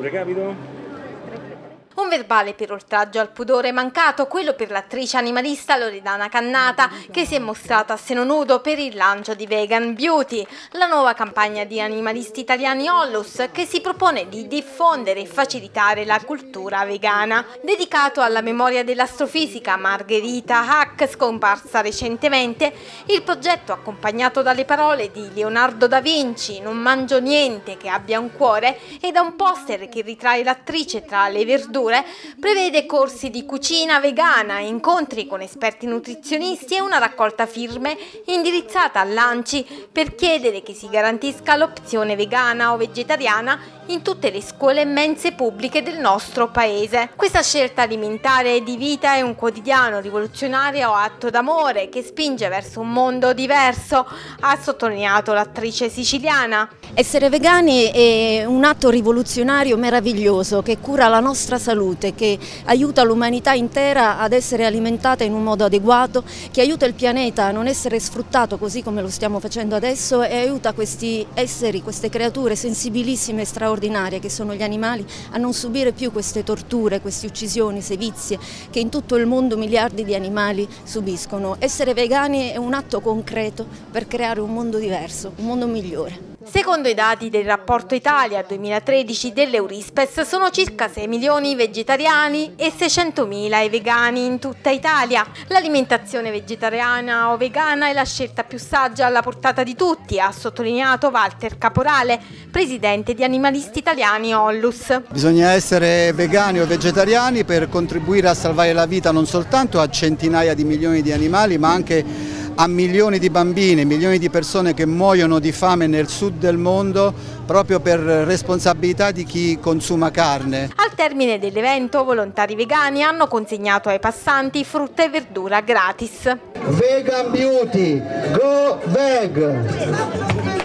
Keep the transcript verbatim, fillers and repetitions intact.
recapito? Un verbale per oltraggio al pudore mancato, quello per l'attrice animalista Loredana Cannata, che si è mostrata a seno nudo per il lancio di Vegan Beauty, la nuova campagna di animalisti italiani Ollus, che si propone di diffondere e facilitare la cultura vegana. Dedicato alla memoria dell'astrofisica Margherita Hack, scomparsa recentemente, il progetto, accompagnato dalle parole di Leonardo da Vinci, "Non mangio niente che abbia un cuore", e da un poster che ritrae l'attrice tra le verdure, prevede corsi di cucina vegana, incontri con esperti nutrizionisti e una raccolta firme indirizzata all'ANCI per chiedere che si garantisca l'opzione vegana o vegetariana in tutte le scuole e mense pubbliche del nostro paese. Questa scelta alimentare di vita è un quotidiano rivoluzionario atto d'amore che spinge verso un mondo diverso, ha sottolineato l'attrice siciliana. Essere vegani è un atto rivoluzionario meraviglioso che cura la nostra salute, che aiuta l'umanità intera ad essere alimentata in un modo adeguato, che aiuta il pianeta a non essere sfruttato così come lo stiamo facendo adesso e aiuta questi esseri, queste creature sensibilissime e straordinarie che sono gli animali a non subire più queste torture, queste uccisioni, sevizie che in tutto il mondo miliardi di animali subiscono. Essere vegani è un atto concreto per creare un mondo diverso, un mondo migliore. Secondo i dati del rapporto Italia duemilatredici dell'Eurispes sono circa sei milioni i vegetariani e seicentomila i vegani in tutta Italia. L'alimentazione vegetariana o vegana è la scelta più saggia alla portata di tutti, ha sottolineato Walter Caporale, presidente di Animalisti Italiani Ollus. Bisogna essere vegani o vegetariani per contribuire a salvare la vita non soltanto a centinaia di milioni di animali, ma anche a milioni di bambini, milioni di persone che muoiono di fame nel sud del mondo proprio per responsabilità di chi consuma carne. Al termine dell'evento, volontari vegani hanno consegnato ai passanti frutta e verdura gratis. Vegan Beauty, go veg!